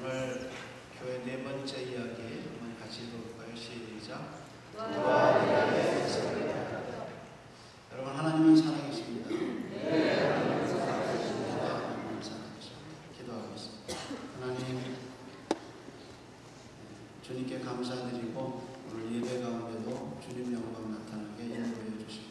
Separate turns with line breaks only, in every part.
오늘 교회 네 번째 이야기 한번 같이 볼까요? 시작. 여러분, 하나님은 살아계십니다. 하나님은 살아계십니다. 기도하겠습니다. 하나님, 주님께 감사드리고 오늘 예배 가운데도 주님 영광 나타나게 인도해 주시고,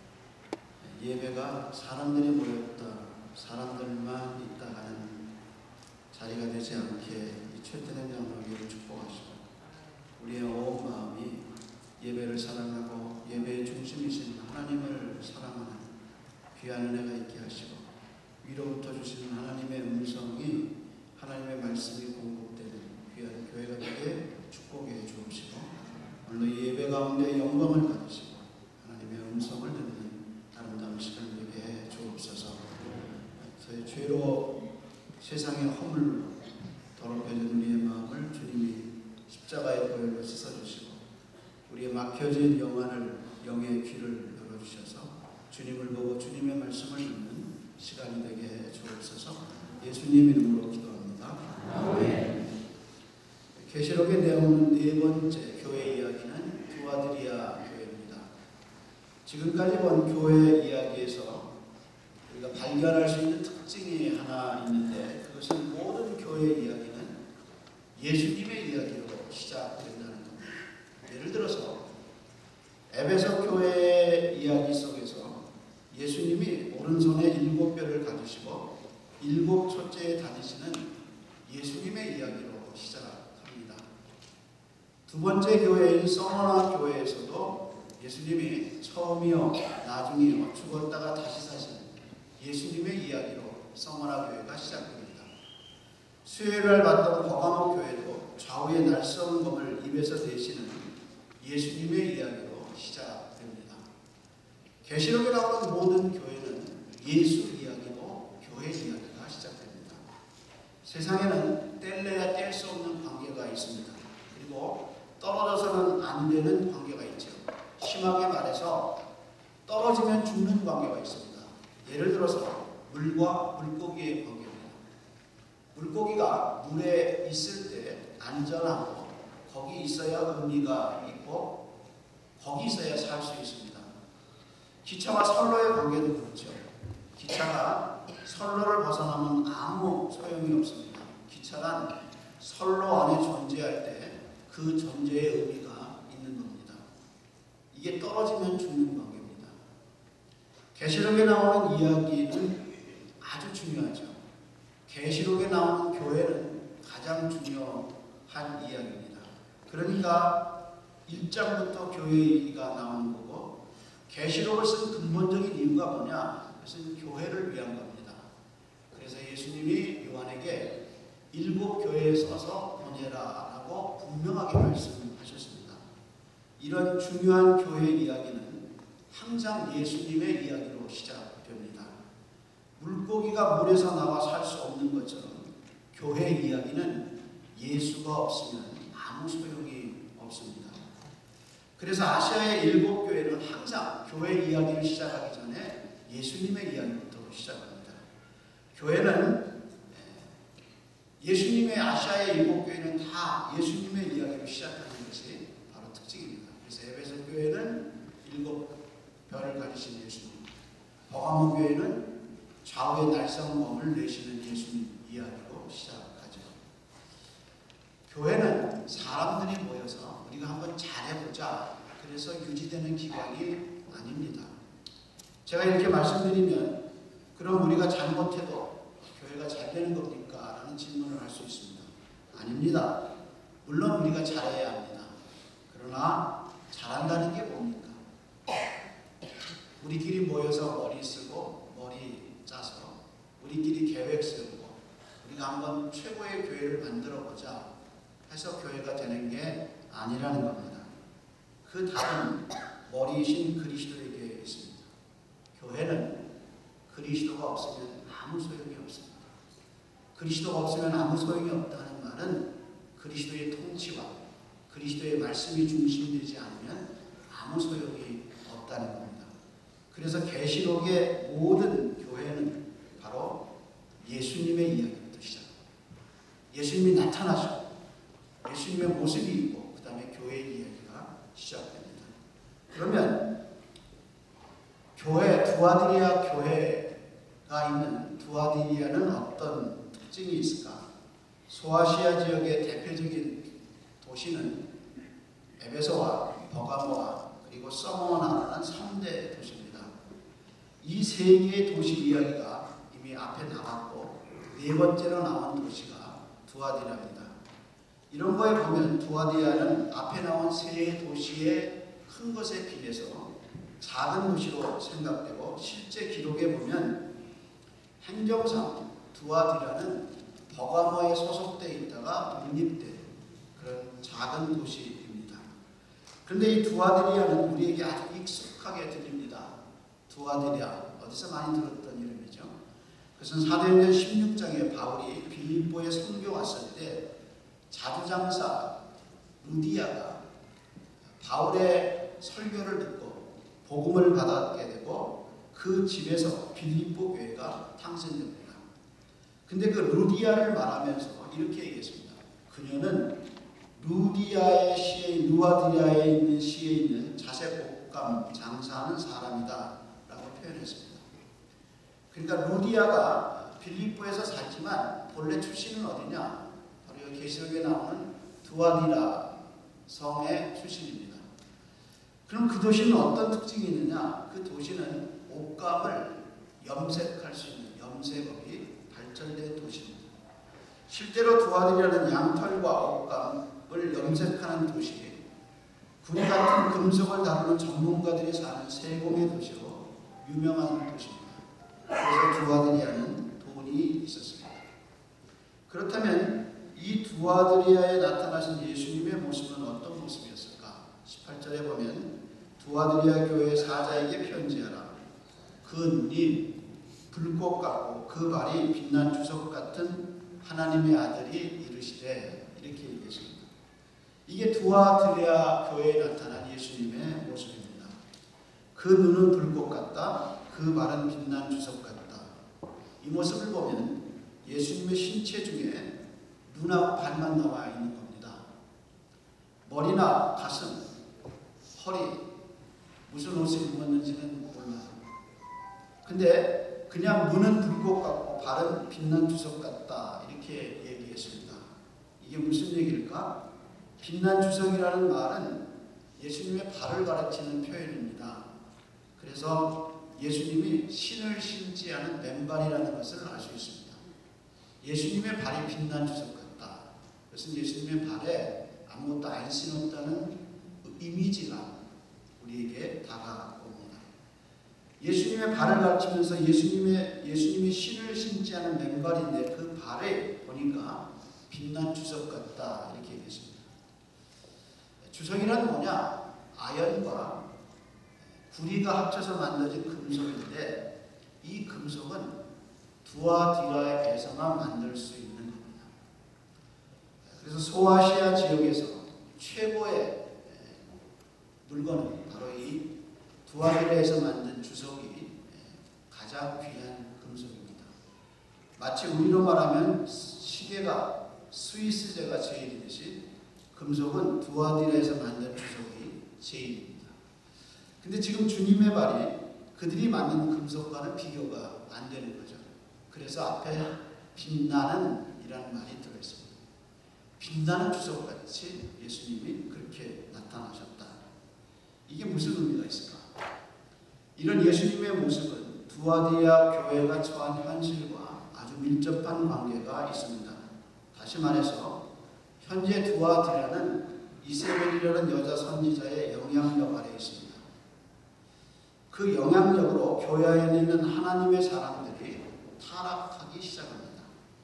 예배가 사람들이 모였다, 사람들만 있다 하는 자리가 되지 않게 이 최태는 장로교를 축복하시고, 우리의 온 마음이 예배를 사랑하고 예배의 중심이신 하나님을 사랑하는 귀한 은혜가 있게 하시고, 위로부터 주시는 하나님의 음성이, 하나님의 말씀이 공급되는 귀한 교회가 되게 축복해 주옵시고, 오늘도 이 예배 가운데 영광을 받으시고 하나님의 음성을 듣는 아름다운 시간 되게 해 주옵소서. 저의 죄로 세상의 허물로 더럽혀진 우리의 마음을 주님이 십자가의 보혈로 씻어주시고, 우리의 막혀진 영의 귀를 열어주셔서 주님을 보고 주님의 말씀을 듣는 시간이 되게 해 주옵소서. 예수님 이름으로 기도합니다. 아멘. 계시록에 나오는 네 번째 교회 이야기는 두아드리아 교회입니다. 지금까지 본 교회 이야기에서 우리가 발견할 수 있는 특징이 하나 있는데, 그것은 모든 교회 이야기는 예수님의 이야기로 시작된다는 겁니다. 예를 들어서 에베소 교회 이야기 속에서 예수님이 오른손에 7뼈를 가지시고 7초째에 다니시는 예수님의 이야기로 시작합니다. 두 번째 교회인 서머나 교회에서도 예수님이 처음이요 나중이요 죽었다가 다시 사신 예수님의 이야기로 서머나 교회가 시작됩니다. 수혜를 받던 버가모 교회도 좌우의 날쌘 검을 입에서 내시는 예수님의 이야기로 시작됩니다. 계시록에 나오는 모든 교회는 예수 이야기로 교회 이야기가 시작됩니다. 세상에는 뗄래야 뗄 수 없는 관계가 있습니다. 그리고 떨어져서는 안 되는 관계가 있죠. 심하게 말해서 떨어지면 죽는 관계가 있습니다. 예를 들어서 물과 물고기의 관계입니다. 물고기가 물에 있을 때 안전하고 거기 있어야 의미가 있고 거기 있어야 살 수 있습니다. 기차와 선로의 관계도 그렇죠. 기차가 선로를 벗어나면 아무 소용이 없습니다. 기차란 선로 안에 존재할 때 그 존재의 의미가 있는 겁니다. 이게 떨어지면 죽는 관계입니다. 계시록에 나오는 이야기는 아주 중요하죠. 계시록에 나오는 교회는 가장 중요한 이야기입니다. 그러니까 1장부터 교회 얘기가 나오는 거고, 계시록을 쓴 근본적인 이유가 뭐냐? 그것은 교회를 위한 겁니다. 그래서 예수님이 요한에게 7 교회에 써서 보내라 라고 분명하게 말씀하셨습니다. 이런 중요한 교회 이야기는 항상 예수님의 이야기로 시작됩니다. 물고기가 물에서 나와 살 수 없는 것처럼 교회 이야기는 예수가 없으면 아무 소용이 없습니다. 그래서 아시아의 7 교회는 항상 교회 이야기를 시작하기 전에 예수님의 이야기부터 시작합니다. 교회는 예수님의 아시아의 7 교회는 다 예수님의 이야기로 시작하는 것이 바로 특징입니다. 그래서 에베소 교회는 7 별을 가지신 예수님, 버가모 교회는 좌우의 날쌘 검을 내시는 예수님 이야기로 시작하죠. 교회는 사람들이 모여서 우리가 한번 잘해보자, 그래서 유지되는 기관이 아닙니다. 제가 이렇게 말씀드리면 그럼 우리가 잘못해도 교회가 잘 되는 겁니까? 라는 질문을 할 수 있습니다. 아닙니다. 물론 우리가 잘해야 합니다. 그러나 잘한다는 게 뭡니까? 우리끼리 모여서 머리 쓰고 머리 짜서 우리끼리 계획 세우고 우리가 한번 최고의 교회를 만들어 보자 해서 교회가 되는 게 아니라는 겁니다. 그 답은 머리이신 그리스도에게 있습니다. 교회는 그리스도가 없으면 아무 소용이 없습니다. 그리스도가 없으면 아무 소용이 없다는 말은 그리스도의 통치와 그리스도의 말씀이 중심되지 않으면 아무 소용이 없다는 겁니다. 그래서 계시록의 모든 교회는 바로 예수님의 이야기부터 시작합니다. 예수님이 나타나시고 예수님의 모습이 있고 그 다음에 교회 이야기가 시작됩니다. 그러면 두아디리아 교회가 있는 두아디리아는 어떤 특징이 있을까? 소아시아 지역의 대표적인 도시는 에베소와 버가모와 그리고 서모나라는 3대 도시입니다. 이 세 개의 도시 이야기가 이미 앞에 나왔고 네 번째로 나온 도시가 두아디라입니다. 이런 거에 보면 두아디라는 앞에 나온 세 도시의 큰 것에 비해서 작은 도시로 생각되고 실제 기록에 보면 행정상 두아디라는 버가모에 소속되어 있다가 독립된 그런 작은 도시입니다. 그런데 이 두아디리아는 우리에게 아주 익숙하게 들립니다. 두아디리아, 어디서 많이 들었던 이름이죠. 그것은 사도행전 16장에 바울이 빌립보에 선교 왔을 때 자주장사 루디아가 바울의 설교를 듣고 복음을 받게 되고 그 집에서 빌립보 교회가 탄생됩니다. 근데 그 루디아를 말하면서 이렇게 얘기했습니다. 그녀는 루아디아에 있는 시에 있는 자색 옷감 장사하는 사람이다 라고 표현했습니다. 그러니까 루디아가 빌립보에서 살지만 본래 출신은 어디냐? 바로 계시록에 나오는 두아디라 성의 출신입니다. 그럼 그 도시는 어떤 특징이 있느냐? 그 도시는 옷감을 염색할 수 있는 염색업이 발전된 도시입니다. 실제로 두아디라는 양털과 옷감을 염색하는 도시, 구리 같은 금속을 다루는 전문가들이 사는 세공의 도시로 유명한 도시입니다. 그래서 두아디리아는 돈이 있었습니다. 그렇다면 이 두아디리아에 나타나신 예수님의 모습은 어떤 모습이었을까? 18절에 보면 두아디리아 교회 사자에게 편지하라. 그 눈이 불꽃 같고 그 발이 빛난 주석 같은 하나님의 아들이 이르시되, 이렇게 얘기했습니다. 이게 두아디리아 교회에 나타난 예수님의 모습입니다. 그 눈은 불꽃 같다. 그 발은 빛난 주석 같다. 이 모습을 보면 예수님의 신체 중에 눈하고 발만 나와 있는 겁니다. 머리나 가슴, 허리, 무슨 옷을 입었는지는 몰라요. 근데 그냥 눈은 불꽃 같고 발은 빛난 주석 같다, 이렇게 얘기했습니다. 이게 무슨 얘기일까? 빛난 주석이라는 말은 예수님의 발을 가르치는 표현입니다. 그래서 예수님이 신을 신지 않은 맨발이라는 것을 알 수 있습니다. 예수님의 발이 빛난 주석 같다. 그것은 예수님의 발에 아무것도 안 신었다는 이미지가 우리에게 다가옵니다. 예수님의 발을 가르치면서 예수님이 신을 신지 않은 맨발인데 그 발에 보니까 빛난 주석 같다, 이렇게 얘기했습니다. 주석이란 뭐냐? 아연과 구리가 합쳐서 만들어진 금속인데 이 금속은 두아디라에서만 만들 수 있는 겁니다. 그래서 소아시아 지역에서 최고의 물건은 바로 이 두아디라에서 만든 주석이 가장 귀한 금속입니다. 마치 우리로 말하면 시계가 스위스제가 제일이듯이 금속은 두아디라에서 만든 주석이 제일입니다. 근데 지금 주님의 발이 그들이 만든 금속과는 비교가 안 되는 거죠. 그래서 앞에 빛나는 이라는 말이 들어있습니다. 빛나는 주석같이 예수님이 그렇게 나타나셨다. 이게 무슨 의미가 있을까? 이런 예수님의 모습은 두아디라 교회가 처한 현실과 아주 밀접한 관계가 있습니다. 다시 말해서 현재 두아디라는 이세벨이라는 여자 선지자의 영향력 아래에 있습니다. 그 영향력으로 교회 안에 있는 하나님의 사람들이 타락하기 시작합니다.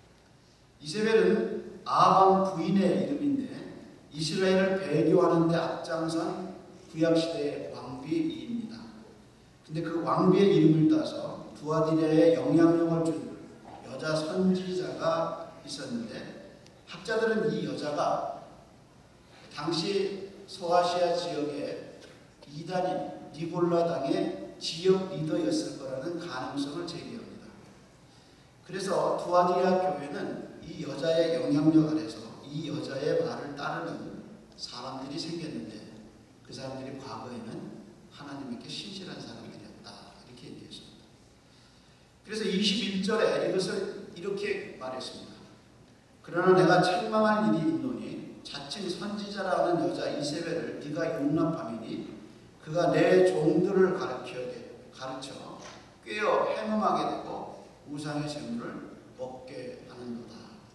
이세벨은 아합 부인의 이름인데 이스라엘을 배교하는 데 앞장선 구약시대의 왕비입니다. 근데 그 왕비의 이름을 따서 두아디라에 영향력을 준 여자 선지자가 있었는데 학자들은 이 여자가 당시 소아시아 지역의 이단인 니골라당의 지역 리더였을 거라는 가능성을 제기합니다. 그래서 두아디라 교회는 이 여자의 영향력 아래서 이 여자의 말을 따르는 사람들이 생겼는데 그 사람들이 과거에는 하나님께 신실한 사람들이었다. 이렇게 얘기했습니다. 그래서 21절에 이것을 이렇게 말했습니다. 그러나 내가 책망할 일이 있노니 자칭 선지자라는 여자 이세벨을 네가 용납함이니 그가 내 종들을 가르쳐 꾀어 행음하게 되고 우상의 제물을 먹게 하는도다.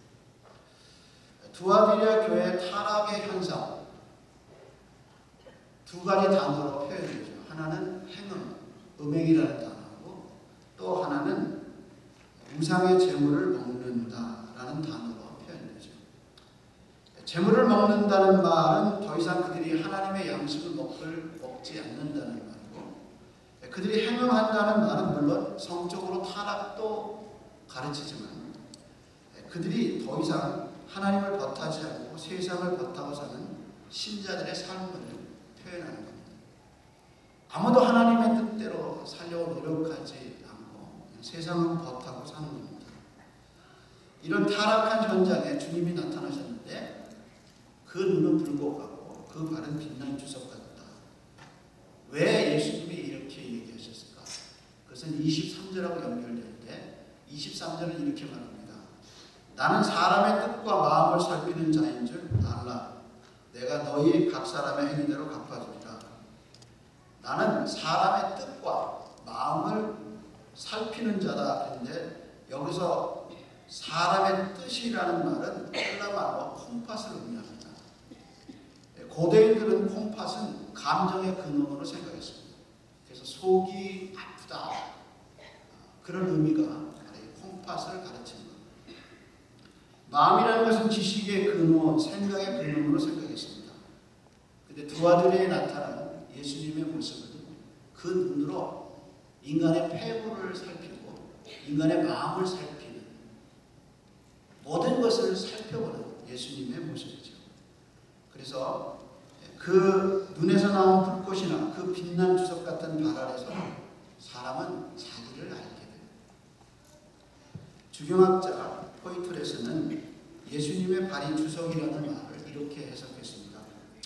두아디리아 교회 타락의 현상 두 가지 단어로 표현되죠. 하나는 행음, 음행이라는 단어고 또 하나는 우상의 제물을 먹는다라는 단어로 표현되죠. 제물을 먹는다는 말은 더 이상 그들이 하나님의 양식을 먹지 않는다는 말이고, 그들이 행음한다는 말은 물론 성적으로 타락도 가르치지만 그들이 더 이상 하나님을 버타지 않고 세상을 버타고 사는 신자들의 삶을 표현하는 겁니다. 아무도 하나님의 뜻대로 살려고 노력하지 않고 세상을 버타고 사는 겁니다. 이런 타락한 현장에 주님이 나타나셨는데 그 눈은 붉어가고 그 발은 빛난 주석 같다. 왜 예수님이 이렇게 얘기하셨을까? 그것은 23절하고 연결되는데 23절은 이렇게 말합니다. 나는 사람의 뜻과 마음을 살피는 자인 줄 알라. 내가 너희 각 사람의 행위대로 갚아주리라. 나는 사람의 뜻과 마음을 살피는 자다. 그런데 여기서 사람의 뜻이라는 말은 헬라말로 콩팥을 의미합니다. 고대인들은 콩팥은 감정의 근원으로 생각했습니다. 그래서 속이 아프다 그런 의미가 콩팥을 가르치는 것. 마음이라는 것은 지식의 근원, 생각의 근원으로 생각했습니다. 그런데 두아디리아에 나타난 예수님의 모습은 그 눈으로 인간의 폐부를 살피고 인간의 마음을 살피는 모든 것을 살펴보는 예수님의 모습이죠. 그래서 그 눈에서 나온 불꽃이나 그 빛난 주석 같은 발 아래서 사람은 자기를 알게 됩니다. 주경학자 포이트레스는 예수님의 발이 주석이라는 말을 이렇게 해석했습니다.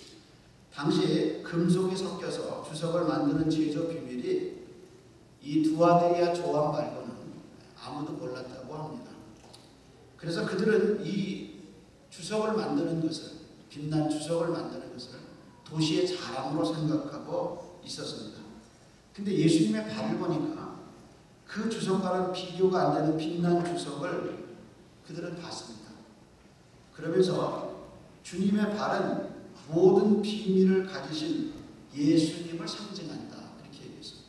당시에 금속이 섞여서 주석을 만드는 제조 비밀이 이 두아디리아 조합 말고는 아무도 몰랐다고 합니다. 그래서 그들은 이 주석을 만드는 것을, 빛난 주석을 만드는 것을 도시의 자랑으로 생각하고 있었습니다. 근데 예수님의 발을 보니까 그 주석과는 비교가 안 되는 빛난 주석을 그들은 봤습니다. 그러면서 주님의 발은 모든 비밀을 가지신 예수님을 상징한다. 이렇게 얘기했습니다.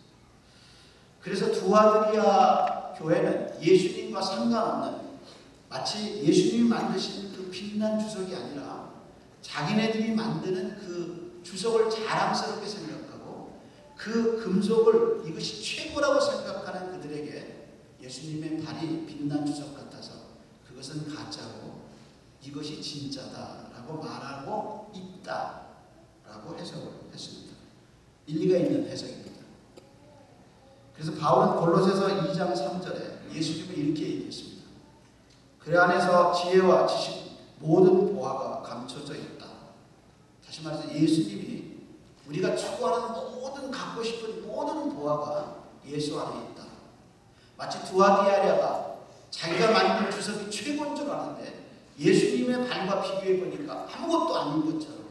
그래서 두아디리아 교회는 예수님과 상관없는 마치 예수님이 만드신 그 빛난 주석이 아니라 자기네들이 만드는 그 주석을 자랑스럽게 생각하고 그 금속을 이것이 최고라고 생각하는 그들에게 예수님의 발이 빛난 주석 같아서 그것은 가짜고 이것이 진짜다라고 말하고 있다라고 해석을 했습니다. 일리가 있는 해석입니다. 그래서 바울은 골로새서 2장 3절에 예수님을 이렇게 얘기했습니다. 그 안에서 지혜와 지식 모든 보화가 감춰져 있다. 다시 말해서 예수님이 우리가 추구하는 모든 갖고 싶은 모든 보화가 예수 안에 있다. 마치 두아디리아가 자기가 만든 주석이 최고인 줄 아는데 예수님의 발과 비교해 보니까 아무것도 아닌 것처럼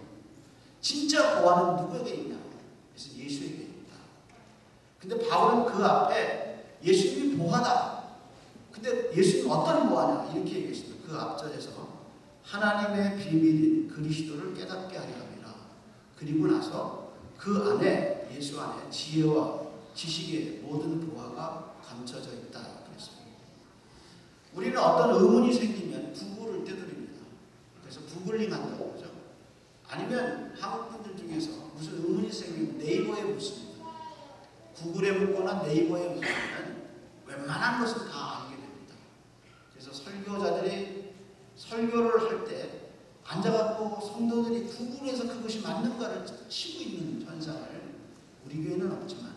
진짜 보화는 누구에게 있냐? 그래서 예수에게 있다. 근데 바울은 그 앞에 예수님이 보화다. 근데 예수님은 어떤 보화냐? 이렇게 얘기했습니다. 그 앞절에서 하나님의 비밀인 그리스도를 깨닫게 하려 함이라. 그리고 나서 그 안에 예수 안에 지혜와 지식의 모든 보화가 감춰져 있다. 그랬습니다. 우리는 어떤 의문이 생기면 구글을 떼드립니다. 그래서 구글링 한다고 그러죠. 아니면 한국 분들 중에서 무슨 의문이 생기면 네이버에 묻습니다. 구글에 묻거나 네이버에 묻으면 웬만한 것은 다 알게 됩니다. 그래서 설교자들이 설교를 할 때 앉아갖고 성도들이 구글에서 그것이 맞는가를 치고 있는 현상을 우리 교회는 없지만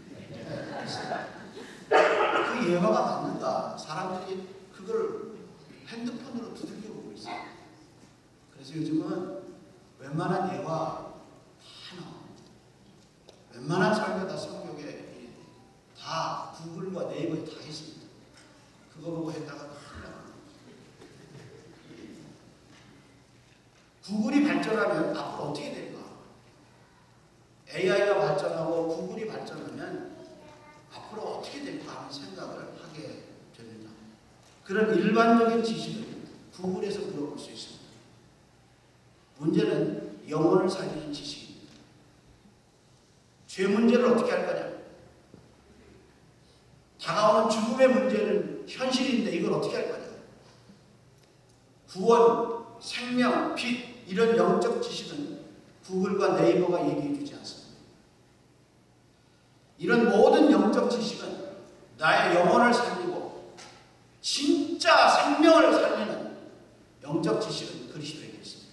그 예화가 맞는가 사람들이 그걸 핸드폰으로 두들겨 보고 있어요. 그래서 요즘은 웬만한 예화 다 나옵니다. 웬만한 설교 다 성경에 다 구글과 네이버에 다 있습니다. 그거 보고 했다가 큰일 납니다. 구글이 발전하면 앞으로 어떻게 될까? AI가 발전하고 구글이 발전하면 앞으로 어떻게 될까 하는 생각을 하게 됩니다. 그런 일반적인 지식은 구글에서 물어볼 수 있습니다. 문제는 영혼을 살리는 지식입니다. 죄 문제를 어떻게 할 거냐? 다가오는 죽음의 문제는 현실인데 이걸 어떻게 할 거냐? 구원, 생명, 빛 이런 영적 지식은 구글과 네이버가 얘기해 주지 않습니다. 이런 모든 영적 지식은 나의 영혼을 살리고 진짜 생명을 살리는 영적 지식은 그리스도에게 있습니다.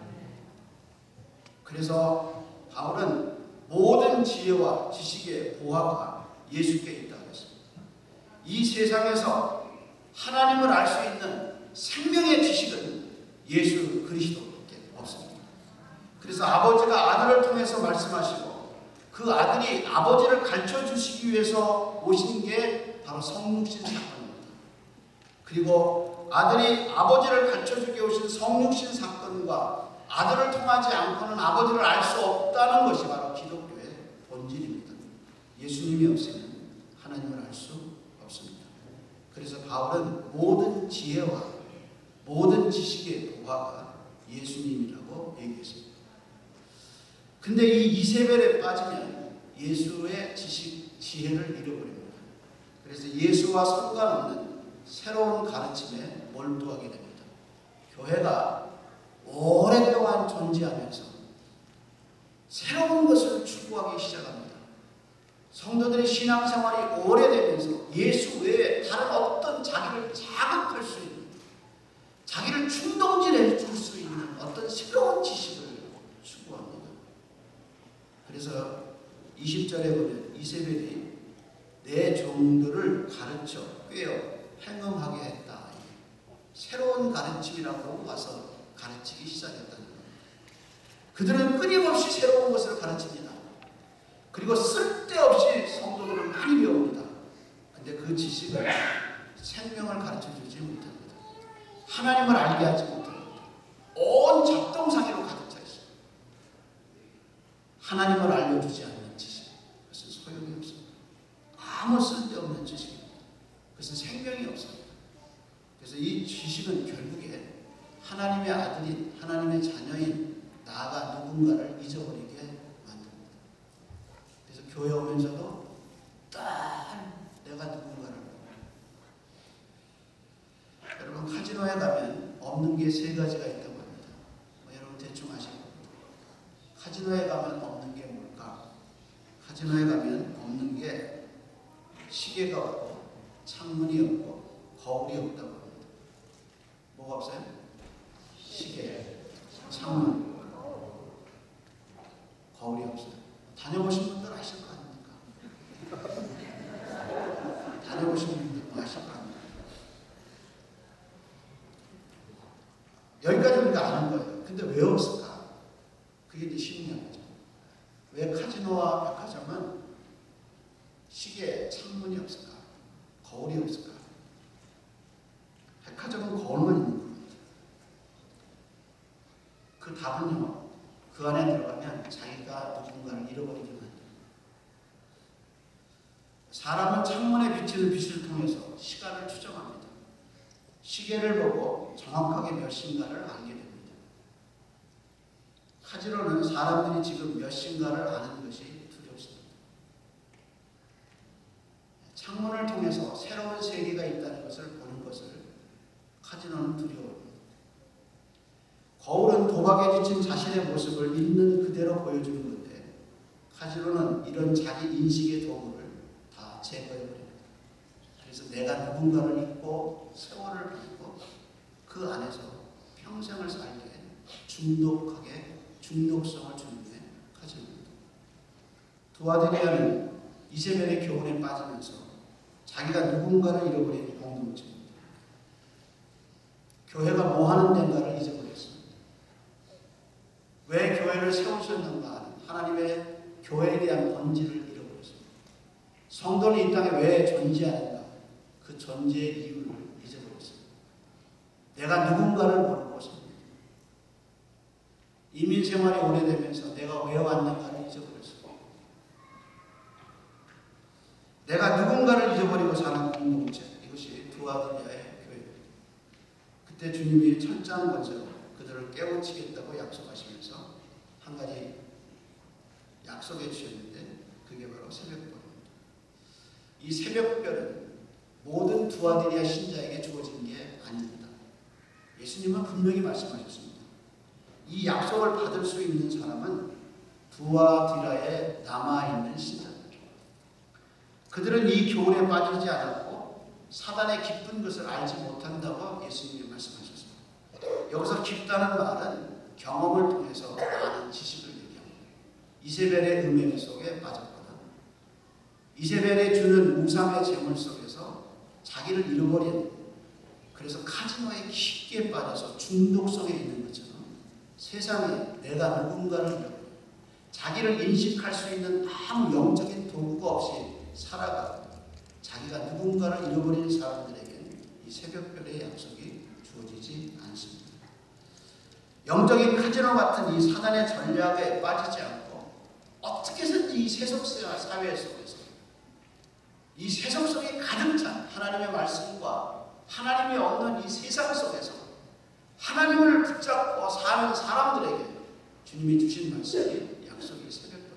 그래서 바울은 모든 지혜와 지식의 보화가 예수께 있다고 했습니다. 이 세상에서 하나님을 알 수 있는 생명의 지식은 예수 그리스도밖에 없습니다. 그래서 아버지가 아들을 통해서 말씀하시고 그 아들이 아버지를 가르쳐 주시기 위해서 오신 게 바로 성육신 사건입니다. 그리고 아들이 아버지를 가르쳐 주기 오신 성육신 사건과 아들을 통하지 않고는 아버지를 알 수 없다는 것이 바로 기독교의 본질입니다. 예수님이 없으면 하나님을 알 수 없습니다. 그래서 바울은 모든 지혜와 모든 지식의 보화가 예수님이라고 얘기했습니다. 근데 이 이세벨에 빠지면 예수의 지식, 지혜를 잃어버립니다. 그래서 예수와 상관없는 새로운 가르침에 몰두하게 됩니다. 교회가 오랫동안 존재하면서 새로운 것을 추구하기 시작합니다. 성도들의 신앙생활이 오래되면서 예수 외에 다른 어떤 자기를 자극할 수 있는, 자기를 충동질해 줄 수 있는 어떤 새로운 지식을 추구합니다. 그래서 20절에 보면 이세벨이 내 종들을 가르쳐 꿰어 행음하게 했다. 새로운 가르침이라고 와서 가르치기 시작했다는 겁니다. 그들은 끊임없이 새로운 것을 가르칩니다. 그리고 쓸데없이 성도들을 많이 배웁니다. 근데 그 지식은 생명을 가르쳐 주지 못합니다. 하나님을 알게 하지 못합니다. 온 잡동사니로 가득 차 있어요. 하나님을 알려주지 않는 지식, 그것은 소용이 없습니다. 아무 쓸데없는 지식입니다. 그것은 생명이 없습니다. 그래서 이 지식은 결국에 하나님의 아들인, 하나님의 자녀인 나가 누군가를 잊어버리게 만듭니다. 그래서 교회 오면서도 딱 내가 누군가를, 여러분 카지노에 가면 없는 게 세 가지가 있다고 합니다. 여러분 대충 아실 겁니다. 카지노에 가면 없는 게 뭘까? 카지노에 가면 없는 게 시계가 없고 창문이 없고 거울이 없다고 합니다. 뭐가 없어요? 시계, 창문, 거울이 없어요. 다녀보신 분들 아실 거 아닙니까? 다녀보신 분들 아실 거 아닙니까? 여기까지 우리가 아는 거예요. 근데 왜 없을까? 그게 이제 심리학이죠. 왜 카지노와 백화점은 시계, 창문이 없을까? 거울이 없을까? 백화점은 거울만 있는 겁니다. 그 답은요, 그 안에 들어가면 자기가 누군가를 잃어버리게 만듭니다. 사람은 창문에 비치는 빛을 통해서 시간을 추정합니다. 시계를 보고 정확하게 몇 시인가를 알게 됩니다. 카지노는 사람들이 지금 몇 시인가를 아는 것이 두렵습니다. 창문을 통해서 새로운 세계가 있다는 것을 보는 것을 카지노는 두려워합니다. 거울은 도박에 지친 자신의 모습을 있는 그대로 보여주는 건데 카지노는 이런 자기 인식의 도구를 다 제거해버립니다. 그래서 내가 누군가를 잊고 세월을 보내고 그 안에서 평생을 살게 중독성을 주는 게 카지노입니다. 두아드리아는 이세벨의 교훈에 빠지면서 자기가 누군가를 잃어버린 공동체입니다. 교회가 뭐 하는 데인가를 잊어버렸습니다. 교회를 세우셨는가 하는 하나님의 교회에 대한 본질을 잃어버렸습니다. 성도는 이 땅에 왜 존재하는가? 그 존재의 이유를 잊어버렸습니다. 내가 누군가를 모르고 삽니다. 이민 생활이 오래되면서 내가 왜 왔는가를 잊어버렸습니다. 내가 누군가를 잊어버리고 사는 공동체, 이것이 두아드리아의 교회입니다. 그때 주님이 철저한 권세로 그들을 깨우치겠다고 약속하시면서 한 가지 약속해 주셨는데 그게 바로 새벽별입니다. 이 새벽별은 모든 두아드리아 신자에게 주어진 게 아닙니다. 예수님은 분명히 말씀하셨습니다. 이 약속을 받을 수 있는 사람은 두아드리아에 남아있는 신자들. 그들은 이 교훈에 빠지지 않았고 사단의 깊은 것을 알지 못한다고 예수님이 말씀하셨습니다. 여기서 깊다는 말은 경험을 통해서 아는 지식을 얘기합니다. 이세벨의 음행 속에 빠졌거든. 이세벨이 주는 우상의 재물 속에서 자기를 잃어버린, 그래서 카지노에 깊게 빠져서 중독성에 있는 것처럼 세상에 내가 누군가를 잃어버린, 자기를 인식할 수 있는 아무 영적인 도구가 없이 살아가고 자기가 누군가를 잃어버린 사람들에게는 이 새벽별의 약속이 주어지지 않습니다. 영적인 카지노 같은 이 사단의 전략에 빠지지 않고 어떻게 해서든지 이 세속사 사회 속에서 이 세속성이 가득 찬 하나님의 말씀과 하나님이 없는 이 세상 속에서 하나님을 붙잡고 사는 사람들에게 주님이 주신 말씀이 약속이 새벽별입니다.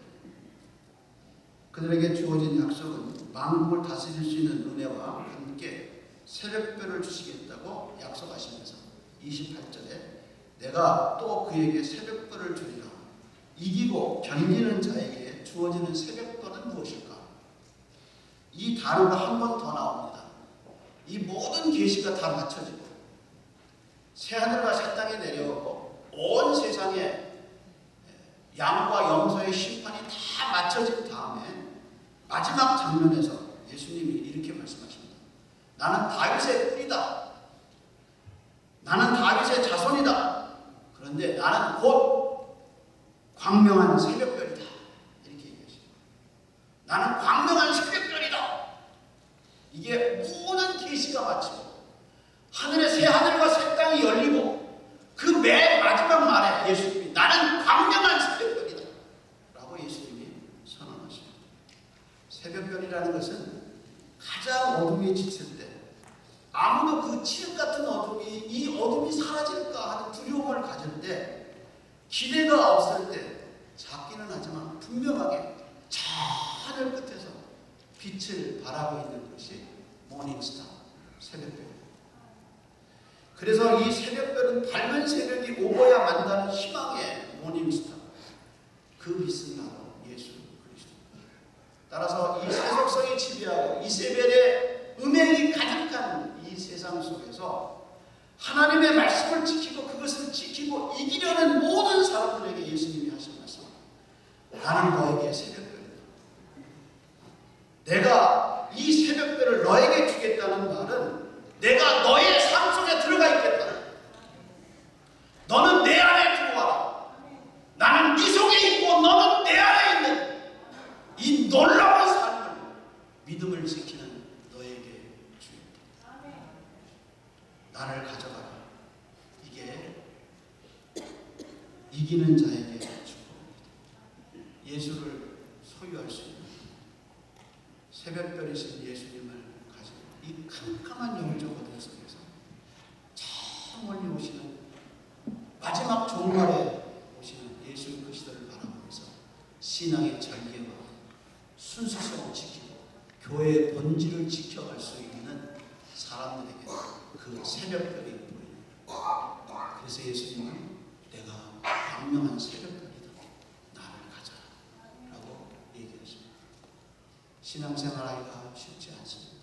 그들에게 주어진 약속은 만국을 다스릴 수 있는 은혜와 함께 새벽별을 주시겠다고 약속하시면서 28절에 내가 또 그에게 새벽별을 주리라. 이기고 견디는 자에게 주어지는 새벽별은 무엇일까? 이 단어가 한 번 더 나옵니다. 이 모든 계시가 다 맞춰지고 새하늘과 새 땅에 내려오고 온 세상에 양과 염소의 심판이 다 맞춰진 다음에 마지막 장면에서 예수님이 이렇게 말씀하십니다. 나는 다윗의 뿌리다. 나는 다윗의 자손이다. 그런데 나는 곧 광명한 새벽별이다. 이렇게 얘기하십니다. 나는 광명한 새벽별이다. 이게 모든 계시가 마치고 하늘의 새 하늘과 새 땅이 열리고 그 맨 마지막 말에 예수님이 나는 광명한 새벽별이다 라고 예수님이 선언하십니다. 새벽별이라는 것은 가장 어둠이 짙을 때 아무도 그 칠흑 같은 어둠이 이 어둠이 사라질까 하는 두려움을 가질 때 기대가 없을 때 작기는 하지만 분명하게 저 하늘 끝에서 빛을 바라고 있는 것이 모닝스타 새벽별. 그래서 이 새벽별은 밝은 새벽이 오고야 만다는 희망의 모닝스타. 그 빛은 바로 예수 그리스도입니다. 따라서 이 세속성이 지배하고 이세벨의 음행이 가득한 이 세상 속에서 하나님의 말씀을 지키고 그것을 지키고 이기려는 모든 사람들에게 예수님이 하신 말씀. 나는 너에게 새벽별이다. 내가 이 새벽별을 너에게 주겠다는 말은 내가 너의 삶 속에 들어가 있겠다. 너는 내 안에 들어와라. 나는 네 속에 있고 너는 내 안에 있는 이 놀라운 삶을 믿음을 지키는 너에게 주겠다. 나를 가져가라. 이게 이기는 자에게 축복입니다. 예수를 소유할 수 있는 새벽별이신 예수님을 가지고 이 캄캄한 영적 어둠 속에서 저 멀리 오시는 마지막 종말에 오시는 예수 그리스도를 바라보면서 신앙의 절개와 순수성을 지키고 교회의 본질을 지켜갈 수 있는 사람들에게 그 새벽별이 보입니다. 그래서 예수님은 내가 광명한 새벽별이다. 나를 가자 라고 얘기하십니다. 신앙생활하기가 쉽지 않습니다.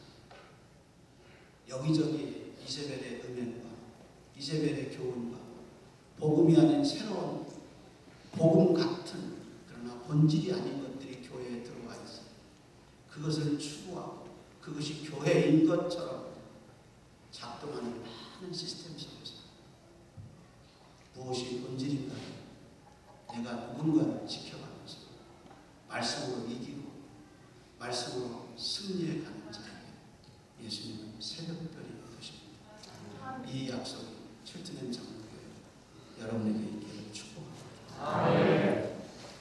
여기저기 이세벨의 음행과 이세벨의 교훈과 복음이 아닌 새로운 복음 같은 그러나 본질이 아닌 것들이 교회에 들어와 있어요. 그것을 추구하고 그것이 교회인 것처럼 작동하는 많은 시스템 속에서 무엇이 본질인가? 내가 당분간 지켜가면서 말씀으로 이기고 말씀으로 승리해 가는 자에게 예수님은 새벽별이 되십니다. 이 약속이 칠트렘 장로교회 여러분에게 있기를 축복합니다.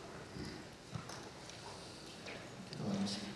기도하겠습니다.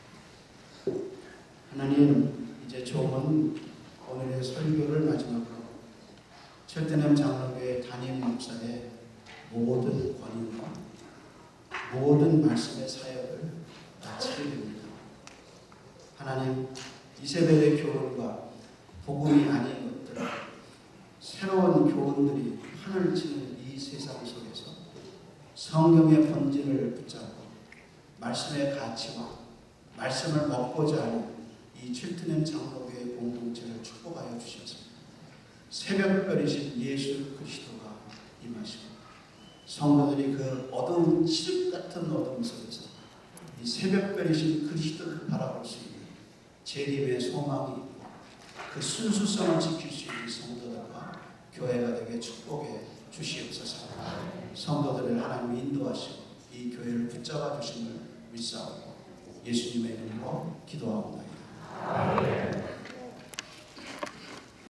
하나님, 이제 조금 오늘의 설교를 마지막으로 칠트렘 장로교회 담임 목사의 모든 권위와 모든 말씀의 사역을 마치게 됩니다. 하나님, 이세벨의 교훈과 복음이 아닌 것들, 새로운 교훈들이 판을 치는 이 세상 속에서 성경의 본질을 붙잡고 말씀의 가치와 말씀을 먹고자 하는 이 칠트렘 장로교회 공동체를 축복하여 주셔서 새벽별이신 예수 그리스도가 임하시고 성도들이 그 어두운 칠흑 같은 어둠 속에서 이 새벽별이신 그리스도를 바라볼 수 있는 재림의 소망이 있고 그 순수성을 지킬 수 있는 성도들과 교회가 되게 축복해 주시옵소서. 성도들을 하나님 인도하시고 이 교회를 붙잡아 주심을 믿사오고 예수님의 이름으로 기도하옵나이다.